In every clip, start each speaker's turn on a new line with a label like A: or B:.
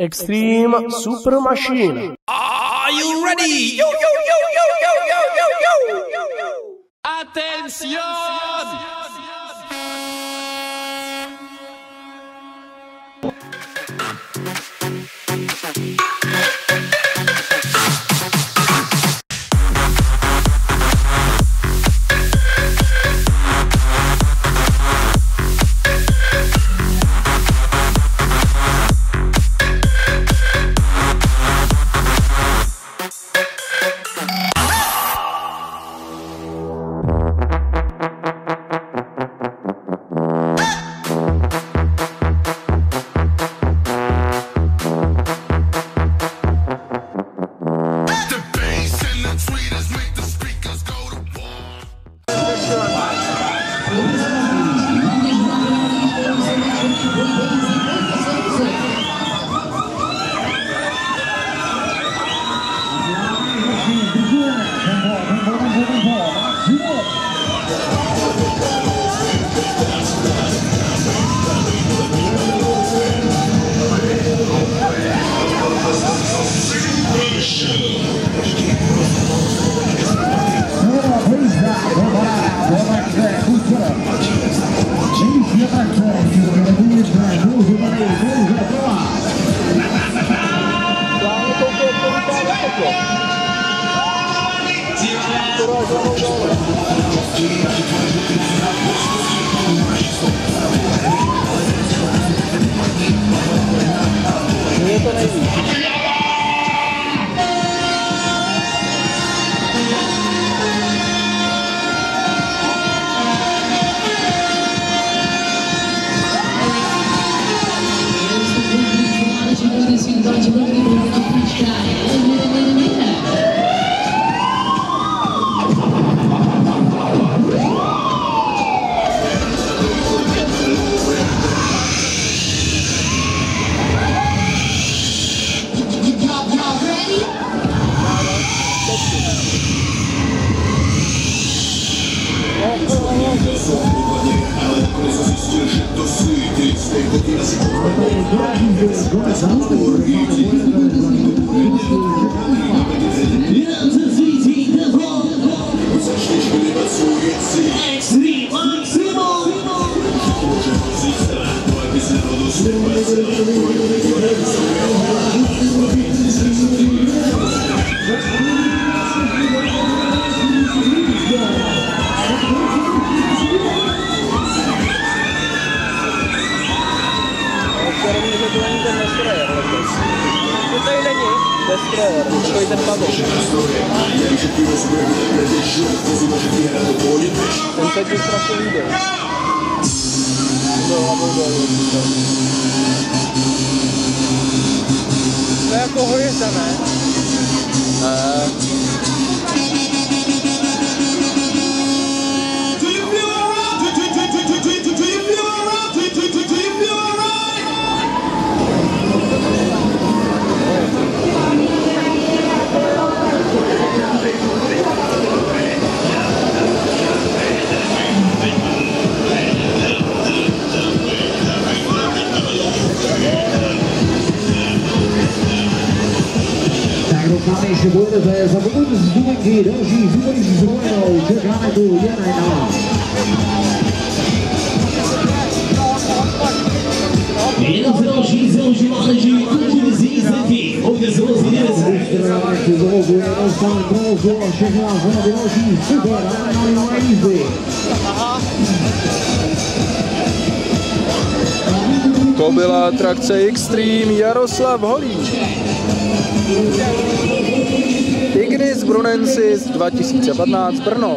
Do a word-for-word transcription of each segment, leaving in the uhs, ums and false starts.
A: Extreme Super Machine.
B: Are you ready? Yo, yo, yo, yo, yo, yo, yo, yo, yo. Attention!
C: To je jako hojita, ne?
B: Ne.
D: Doufáme, že budete za pokud z Dubenky další zúbody zvolenou. Čekáme tu Jana Jana. Jeden z dalších zelží mládeží kultury z jízdenky. Hodně se vás vydělece. Ustrávajte z ovogu, jenom stále provozu a všechno vás na další super na jízdy.
A: To byla atrakce Extreme Jaroslav Holík. Ignis Brunensis dva tisíce patnáct Brno.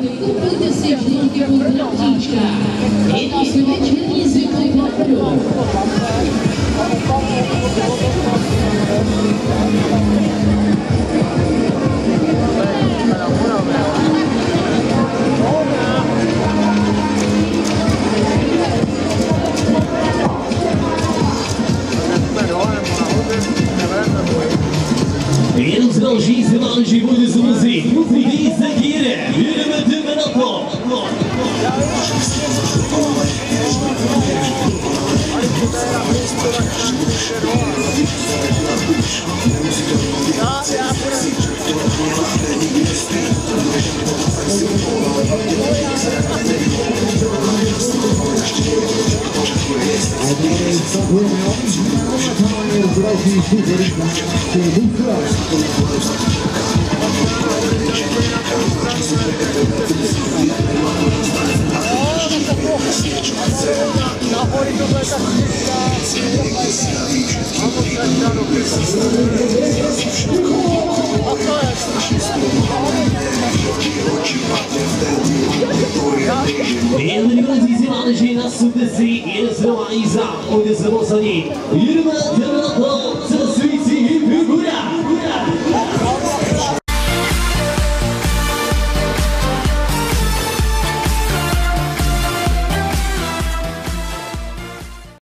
D: Jenom z další se váleží vody z muzy. Kdy se díre, jedeme jdeme na to.
C: Ale
D: Bienvenidos y se van a llenar su deseo y za, hoy se los allí. Y el